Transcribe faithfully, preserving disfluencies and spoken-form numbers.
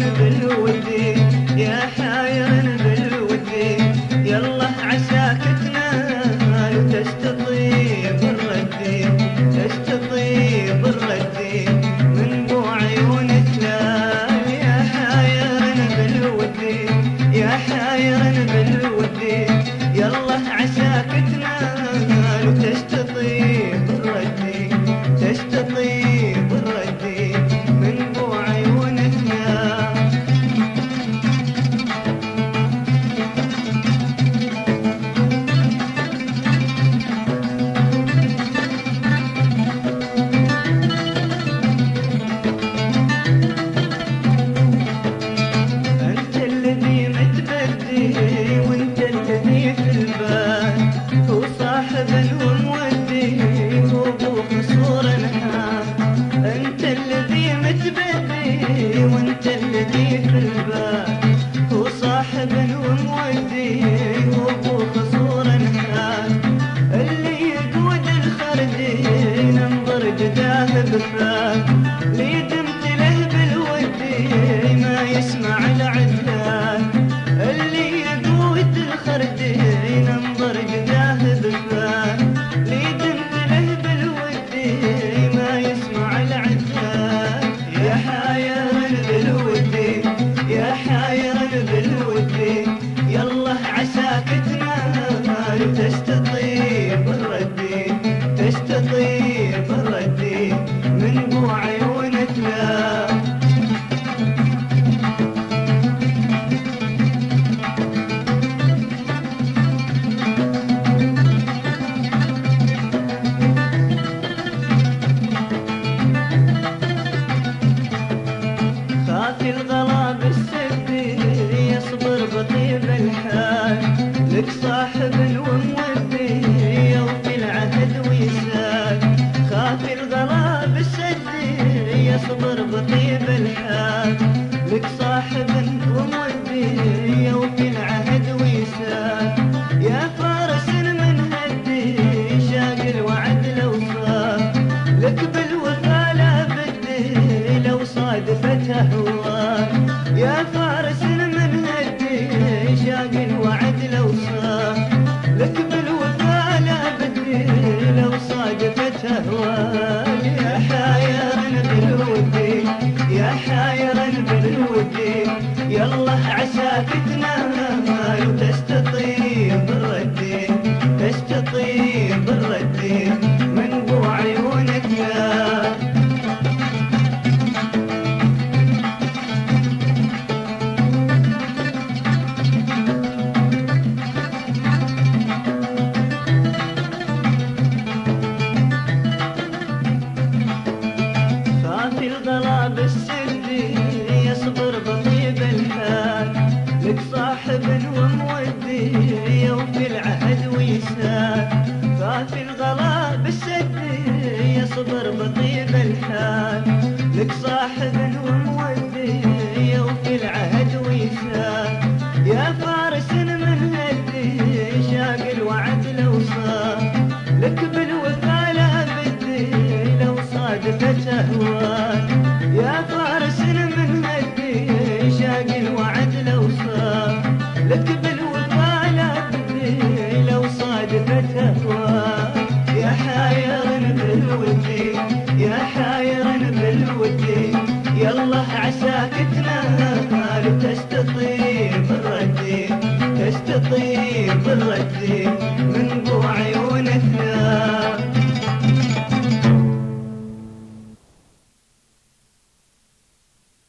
بالودي يا حاير بالودي يلا عساك تنال وتستطيب الردي تستطيب الردي من بو عيونك لا يا حاير بالودي يا حاير بالودي يلا عساك تنال وتستطيب الردي تستطيب الردي من بو عيونك لا انت الذي متبدي وانت الذي في البال هو صاحب ومودي هو ابو قصور الحال انت الذي متبدي وانت الذي في البال هو صاحب ومودي هو ابو قصور الحال اللي يقود الخردين انظر جداه بفال لي دمت له بالودي ما يسمع العدلان اللي يقود الخردين انظر جداه بفال لي دمت له بالودي ما يسمع العدلان يا حاير بالودي يا حاير بالودي يلا عساك تنال وتستطيب الردي تستطيب الردي من بو عيونك لا خافي الغلا بالسدي يصبر بطيب الحال لك صاحب ومودي يوفي العهد ويسال خافي الغلا بالسدي يصبر بطيب الحال لك صاحب ومودي يوفي العهد ويسال يا فارس من هدي شاق الوعد لو صار لك بالوفا لا بدي لو صادفته هواه يا فارس من هدي شاق الوعد لو صار لك بالوفا لا بدي لو صادفته هواه يا حاير بالودي يا حاير بالودي يلا عساك تنال وتستطيب الردي تستطيب الردي من بو عيونك لا خافي الغلا بالسدي يصبر بطيب الحال لك صاحب ومودي يوفي العهد ويسال خافي الغلا بالسدي يصبر بطيب الحال لك صاحب ومودي يوفي العهد ويسال يا فارس من هدي شاق الوعد لو صار لك بالوفا لا بدي لو صادفته هواك يا فارس من هدي شاق الوعد لو صار لك بالوفا لا بدي لو صادفته هواك يا حاير بالودي يا حاير بالودي يلا عساك تنال وتستطيب الردي تستطيب الردي من بو عيونك لا